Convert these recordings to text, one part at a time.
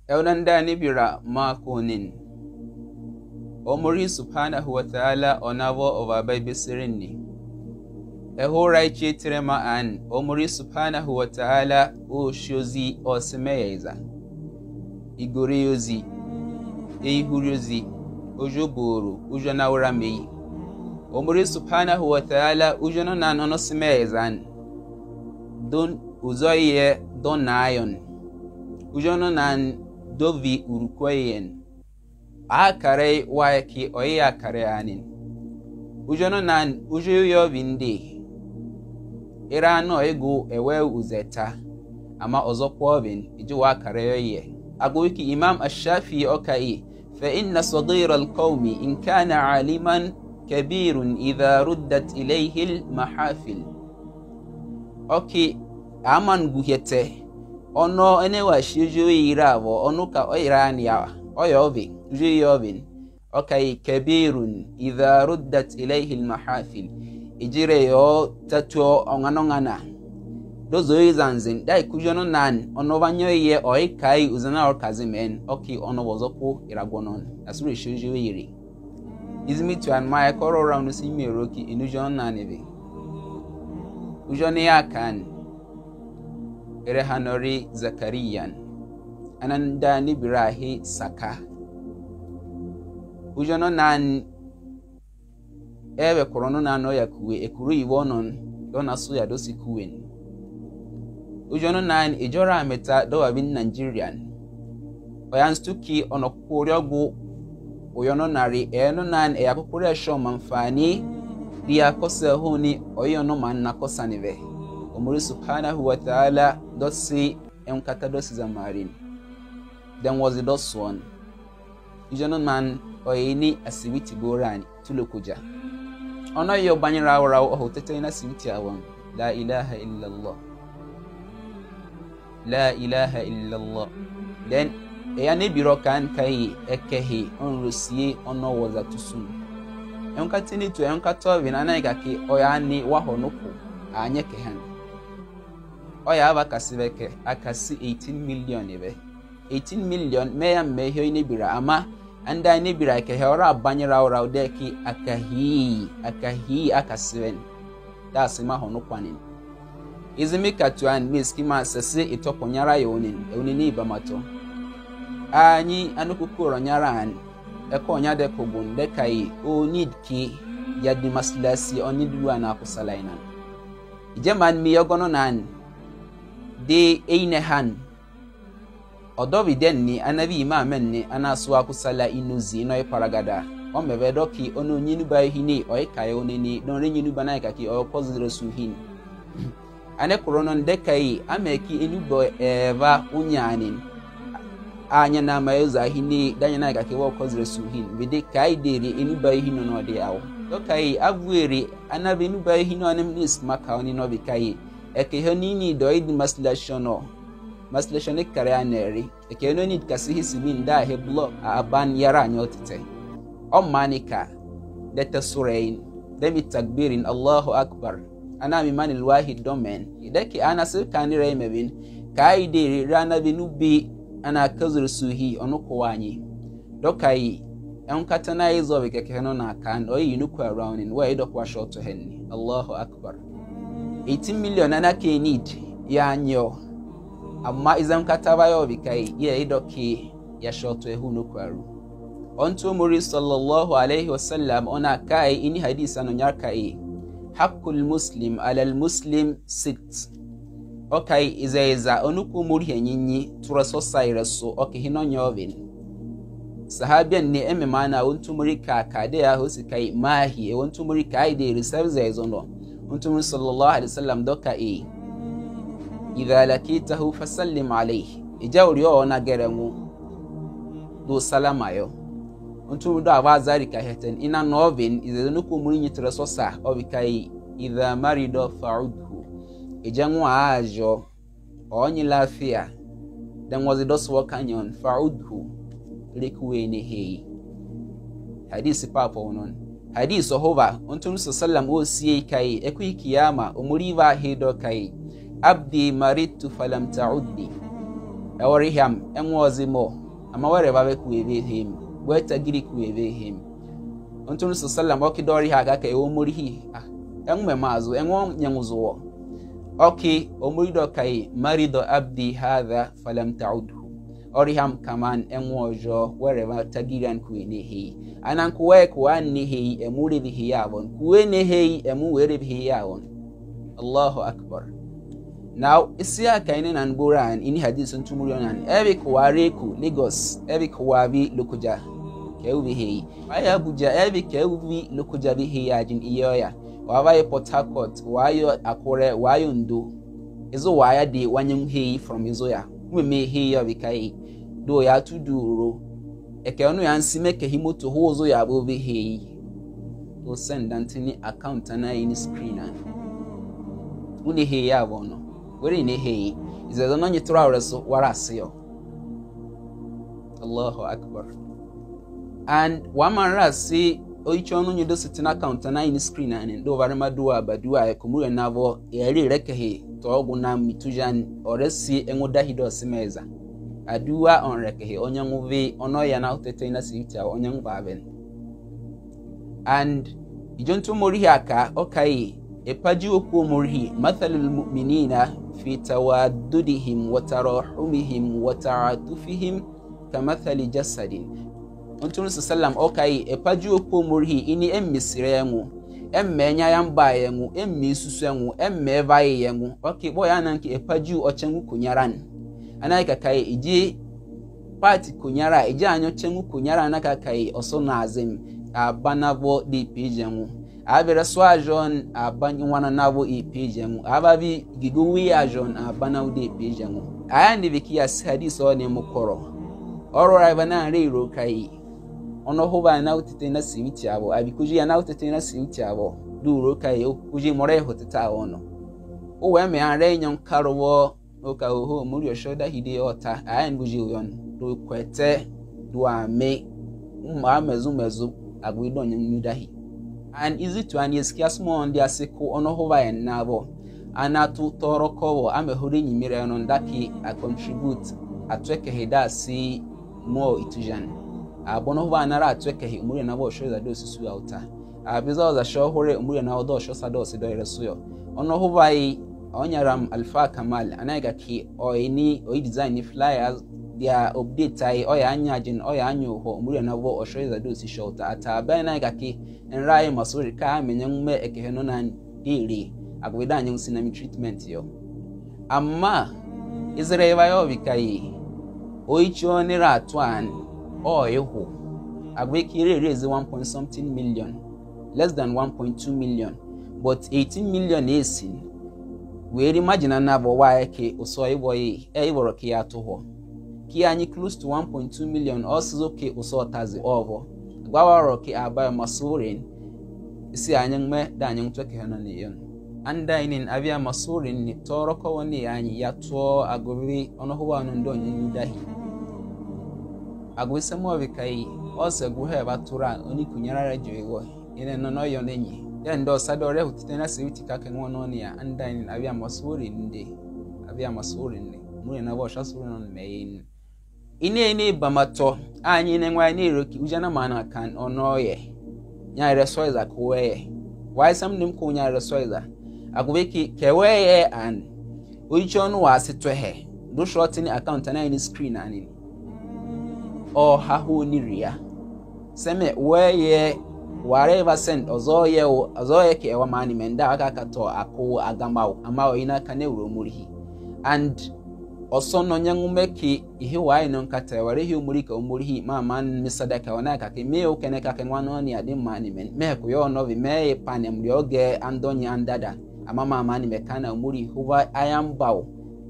Eunanda nibira makonin. Omori subhanahu wa ta'ala onavo over baby sirini. Ehora ichitirema an Omori subhanahu wa ta'ala o shozi o semeyeza. Igoriozi, eihuriozi, ojoboro, ujonaura mei. Omori subhanahu wa ta'ala ujono na nono semeyezan. Don uzoye don nayon. Ujono nan dovi urukweyen. Akare waeki oye akare anin. Ujono nan ujoyo vinde. Irano ego ewe uzeta. Ama ozokwo vin ijuwa akare yoye. Agoiki Imam Ash-Shafi'i okai. فإن صغير القوم إن كان عالما كبير إذا ردت إليه المحافل. Okay, aman guhete. Ono enewa shijo iravo onuka oirani ya oyovin jiyovin. Okay, kabirun idha ruddat ilayhi almahafil. Ijire yo tatuo onganongana. Dozo izanzin dai kujono nan ono banyoye oikai uzana orkazimen. Okay, ono wozoko iragonon. Asuri shijo iri. Izimi to an my koro round simi roki inujon nanebe. Ujone yakan Erehanori Zakariyan Ananda Nibirahi Saka Ujono nan Ewe korono nano ya kuwe ekuru iwonon dona suya dosi kuwen Ujono nan ijora ameta dowa bin Nigerian Oyanstuki onokuryogu Uyono nari eno nan eyakukure show manfani Dia kose huni oyono man nakosa nive Omori subhanahu wa ta'ala dosi enkata dosi zamarin. Then was the dos one. Ujono man oyini asibiti borani tulukuja. Ono yo banyira awra o hotete ina asibiti awon. La ilaha illallah. La ilaha illallah. Then eyane biro kan kai ekehi onrusie ono waza tusun. Enkatini to enkato vinana igaki oyani wahonoko anyeke han. Oya ava kasiveke akasi 18 million ebe 18 million meya mehyo inibira ama anda inibira ke hora abanyira ora odeki akahi akasiven that's ma hono kwanin izimika tuan miskima sese itoponyara yonin eunini bamato anyi anukukuro nyaran ekonya de kogunde kai o need ki ya dimaslasi oniduwa na kusalaina ijeman mi yogono nan de einehan odoviden ni anabi imamen ni anaswa kusala inuzi no paragada o mevedoki ono nyinu ba hini o ikaye onini don renyinu bana kaki o koziro suhin ane koronon dekai ameki enubo eva unyanin anya na mayoza hini danya na kaki wo koziro suhin bide kai deri enuba hino no de awo dokai avueri anabi enuba hino anem nis maka oni no bikai eke honini doid maslashone karianeri eke no need kasihi simin da he block aban yara nyotite o manika deta surain demi takbirin Allahu akbar ana mi manil wahid domain idaki ana sirkani raimebin kaide rana binubi ana kazur suhi onuko wanyi dokai en katana izo beke no na kan o yinuko around in way dokwa short to henni Allahu akbar 18 million anake need ya nyo amma izan katabayo bikai ya idoki ya shoto ehunu kwaru onto muri sallallahu alayhi wasallam ona kai ini hadisa no nyarkai haqqul muslim ala al muslim sit okay izaiza onuku muri henyinyi turaso saireso okay hino nyovin sahabian ne ememana onto muri kakade ya hosikai mahi onto muri kai de reserve ezono Untum sallallahu alaihi wasallam doka idha lakitahu fasallim alayhi ijawri ona geremu do salama yo untum do abazari ka heten ina novin izenuku murinyi tresosa obikai idha marido fa'udhu ijangu ajo onyi lafia then was it also kanyon fa'udhu likuweni hei hadisi papa onon hadisi hova untum sallam o siye kai ekwi kiyama umuriva hedo kai abdi maritu falam ta'uddi eworiham enwozimo ama were babe kuebe him weta giri kuebe him ontun sallam okidori ha ga ka e omurihi enwe mazu enwo nyanguzo oki omurido kai marido abdi hadha falam ta'udhu oriham kaman enwojo were ba tagiran kuenehi anan kuwe kuannehi emurihi yawon kuenehi emu were bihi yawon Allahu akbar. Now isia kaine nan Quran ini hadith ntumurion ebi kuwareku Lagos ebi kuwabi Lokoja kewbi hei aya Abuja ebi kewbi Lokoja bi hei ajin iyoya wabaye Port Harcourt wayo Akure wayo Ndo ezo waya de wanyem hei from izoya me hei ya bikai do ya tuduro eke onu ya nsime ke himoto hozo ya bobi hei to send antini account na ini screen uni hei ya bono where ne hei izo no nyitura reso warasio Allahu akbar. And waman rasi oichonu nyido sitina account na ini screen and do varema duwa badua e kumure navo eri rekehe to oguna mitujan oresi engoda hido simeza adua on rekehe onyanguve ono ya na utete na sitia onyangu baben. And ijontu morihi aka okai epaji oku morihi mathalul mu'minina fi tawaddudihim wa tarahumihim wa ta'atufihim kamathali jasadin. Ontun sallam okai epaji oku morihi ini emmisire emmenya yamba yengu emmisusu yengu emmeva yengu okay boy ananki epaji ochengu kunyaran anaika kai iji party kunyara iji anyo chengu kunyara anaka kai oso nazim abanabo di pijengu abere swajon abanyu wana nabo ipijengu ababi giguwi ajon abanawo di pijengu ayandi bikia hadith one mukoro orora bana rero kai ono hoba na utete na siwiti abo abikuji ya na utete na siwiti abo duro kai okuji more hoteta ono o we me anre nyon karowo oka ho muri oshoda hide ota ayan buji uyon do kwete do ame umma mezu agwido nyen nyudahi. And is it to an eskia small on the asiko ono hoba en nabo anatu torokowo ame hori nyimire ono ndaki a contribute atweke heda si mo itujan abono huwa anara atweke he umuri na bo shoza do susu auta abizo za sho hore umuri na odo sho sado se do resuyo ono huwa onyaram alfa kamal anaiga ki oini design ni flyers dia update ai oya anyajin oya anyu ho umuri na bo shoza do si shota ata ba anaiga ki enrai masuri ka menyemume ekeheno na dili agweda anyu sinami treatment yo amma Israel yo bikai oicho ni ratwan yehu agwekire raise 1 something million less than 1.2 million but 18 million is we imagine na bo wa ke oso iboyi iboro ke atoho ki anyi close to 1.2 million also ke oso tazi ovo gwawaro ke aba masurin isi anyen me da anyen to ke hana ne yon anda inin avia masurin ni toroko woni anyi yato agobi ono huwa no ndo nyi dahi agwese mo bikai ose guhe batura oni kunyara rajewo ine no yo nenyi ya ndo sadore hutitena siwiti kake ngono ni ya anda inin avia masurin ndi mure na bo shasuru no meyin ine bamato anyi ne nwa ni roki ujana mana kan onoye nya resoiza kuwe why some nim ko nya resoiza agubeki keweye an oichonu wasitwehe do short ni account na ni screen ani o hahu ni ria seme weye whatever send ozoye ke ewa mani menda akakato ako agamawo amawo ina kanewro murihi and osono nyangumeki ihe wai non kata ware hi umurika umurihi mama misadaka wanaka ke me okene ka kenwano ni ade mani men me ko yo no vi me pane mrioge andonya andada amama mani mekana umuri huwa ayambawo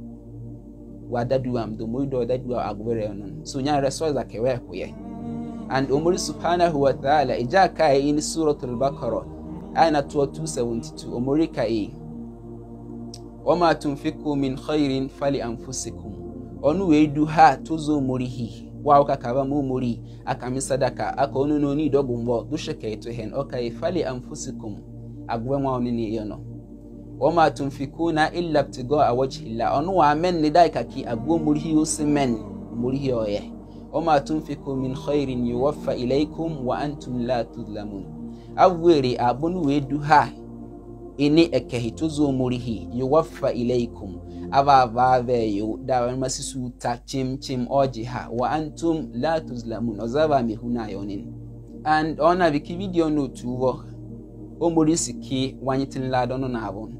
wadadu amdo muido dadu agwere non so nya reso za kewe kuye. And umuri subhanahu wa ta'ala ijaka in suratul baqarah ayat 272 umuri kai wama tunfiku min khairin fali anfusikum onu wedu ha tozo murihi wa ukakaba mu muri akami sadaka akonu no ni dogumbo dusheke to hen okay fali anfusikum agwe nwa oni ni yono wama tunfikuna illa ibtigaa wajhillah onu wa men ni dai kaki abu murihi usmen murihi oye wama tunfiku min khairin yuwaffa ilaykum wa antum la tudlamun awweri abunu weduha ini ekehituzo murihi yuwaffa ilaykum ava veyo da masisu ta chim ojiha wa antum la tuzlamun ozaba mihuna yonin and ona biki video no tuwo o morisiki wanyitin ladono na abon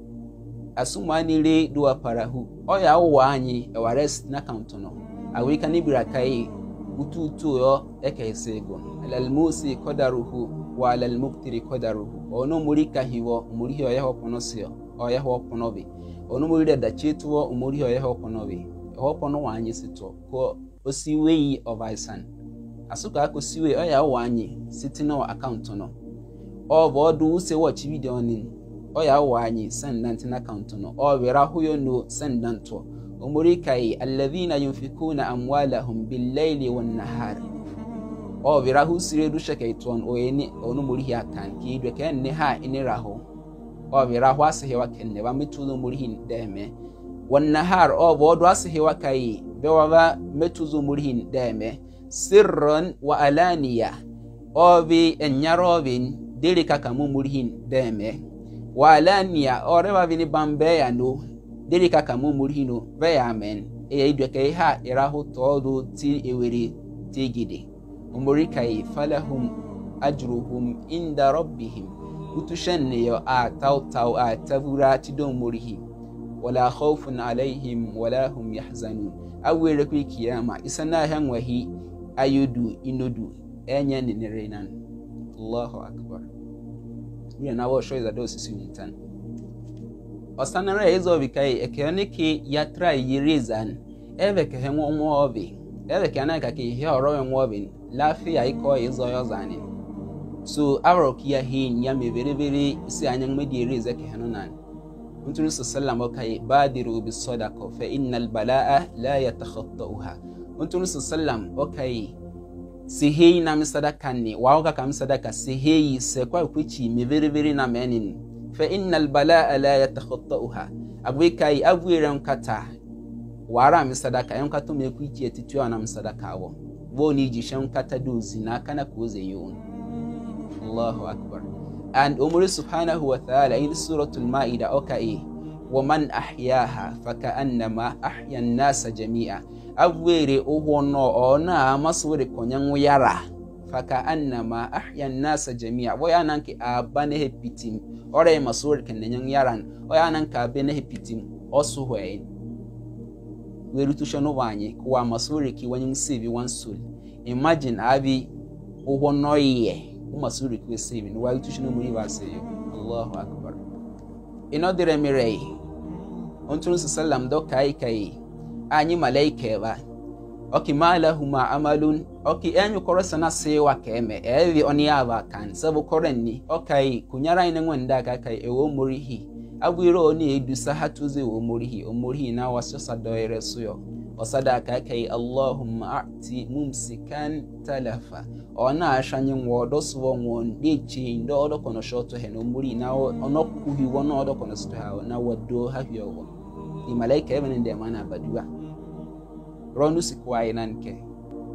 asumani re do parahu oya wo anyi e warest na account no awika ni birakai ututu yo ekesego alal musi qadaruhu wa alal muqtiri qadaruhu ono murika hiwo murihi oya hopono sio oya hopono onu muri da chetuo umuri hoye hoponobe hopono wanyi sito ko osiwe of isan asuka ko siwe oya wanyi sitino account no o bodu se watch video ni oya wanyi send na account no o wera huyo no send nanto umuri kai alladhina yunfikuna amwalahum bil-layli wan-nahar o wera hu sire du shekaiton o yeni onu muri ya kan ki dwe ken ne ha iniraho o wera hu asehewa kenne ba metuzo murihin deme wan-nahar o bodu asehewa kai bewa metuzo murihin deme sirran wa alaniya o bi enyarobin delika kamu murihin deme wa alaniya o rewa bini bambe ya no delika kamu murihino be amen e idwe kai ha irahu todo ti ewere tigide umurikai falahum ajruhum inda rabbihim utushanne yo a taw a tabura tidon murihi wala khawfun alaihim wala hum yahzanun awere ku kiyama isana han wahi ayudu inodu enye ne renan Allahu akbar we na wo show that those simutan osanara ezo bikai ekeniki yatra yirizan ebe ke henwo obi ebe ke anaka ke ihe oro enwo obi lafiya iko ezo yozani so arokia hin ya mebere isi anyang medire zeke hanunan Munturu sallallahu kai badiru bis sadaqa fa innal balaa la yatakhattauha Munturu sallallahu okay sihi na misadaka ni waoka kam sadaka sihi se kwa kwichi mebere na menin fa innal balaa la yatakhattauha abwikai abwiran kata wara misadaka yon katu mekwichi etitwa na misadaka wo boni jishan kata dozi na kana koze yon Allahu akbar and umuri subhanahu wa ta'ala in suratul maida okay wa man ahyaha faka'annama ahya an-nasa jami'a awere ohono ona masure konyangu yara faka'annama ahya an-nasa jami'a boya nanki abane hepitim ore masure kenyangu yaran oya nanka abane hepitim osuhwe werutushono wanye kwa masure ki wanyu sivi wansul imagine abi ohono ye umasuri ku saving while tushino muri baseyo Allahu akbar inodire mirei ontun sallam do kai anyi malaika ba oki malahuma amalun oki enyu korosana sewa keme evi oni aba kan sabu korenni okai kunyara ine nwenda kai ewo murihi agwiro oni edusa hatuze wo murihi na wasosa doire suyo osadaka kai Allahumma a'ti mumsikan talafa ona ashanyi nwodo suwo nwon dechi ndo odo kono shoto he no muri na ono kuhi wono odo kono sto ha na wodo ha hiyo di malaika even inde mana badua ronu sikwai nanke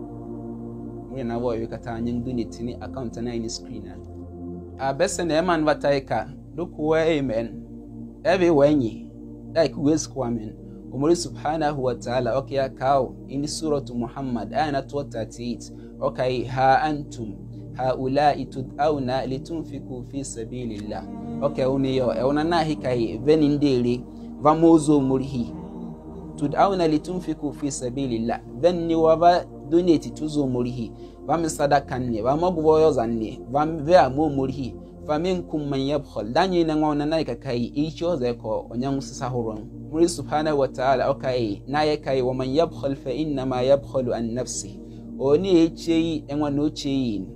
muri na wo yukata nyin duniti ni account na ini screen abese na man bataika dokuwa amen ebe wenyi like wes kwamen umuri subhanahu wa ta'ala okay kao in suratu Muhammad aya 38 okay ha antum haula'i tud'auna litunfiku fi sabilillah okay uniyo eona nahi kai venindere vamozo murihi tud'auna litunfiku fi sabilillah venni waba donate tuzo murihi vamisadakane vamagboyo zanne vamve amo murihi faminkum man yabkhal danyi na ngona naika kai icho zeko onyangu sahuron muri subhanahu wa ta'ala okay naye kai wa man yabkhal fa inna ma yabkhalu an nafsi oni echei enwa no cheyin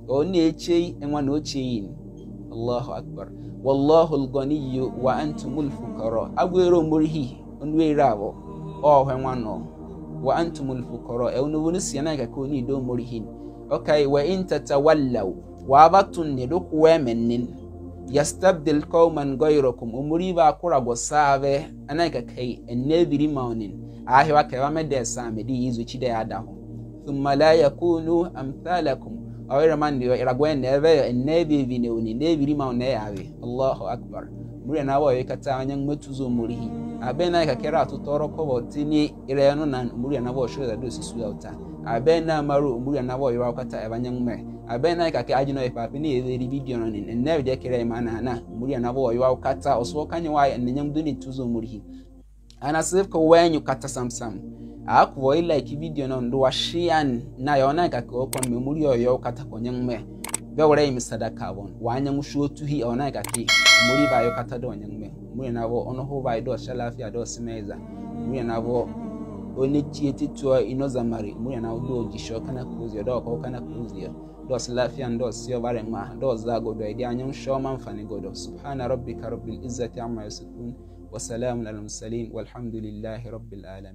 Allahu akbar wallahu al-ghaniyyu wa antumul fuqara agwero murihi onwe rabo o hwenwano wa antumul fuqara e onu wonisi naika ko ni do murihin okay wa in tatawallaw wa batun ne doku wemennin yastabdil qauman ghayrakum umuri ba kura go save anaka kai ennebiri maunin ahwa kai wa mede sa medi yizu chide adaho thumma la yakunu amthalakum awira mandi iragwen neve ennebi vineuni nebiri maune yawe Allahu akbar muri na wa yekata anyan metuzo murihi abena ka kera tutoro ko botini ireno nan muri na bo shoda do sisu yauta abena maru muri na bo ywa kata abanyan me abena ka ke ajino ipapi ni eri video non enne de kere mana na muri na bo ywa kata oswo kanye wa ennyam duni tuzo murihi ana save ko wenyu kata samsam akwo like video non do washian na yona ka ko kon me muri yo kata konyan me be wore mi sadaka bon wanyan shu tuhi ona ka ke muri ba yo kata do wanyan me muri na bo ono ho ba do shalafia do simeza muri na bo oni chieti to inozamari muri na do gisho kana kuzi do ko kana kuzi do salafia ndo sio bare ma do zago do idi anyan sho man fani godo subhana rabbika rabbil izzati amma yasifun wa salamun alal mursalin walhamdulillahi rabbil alamin.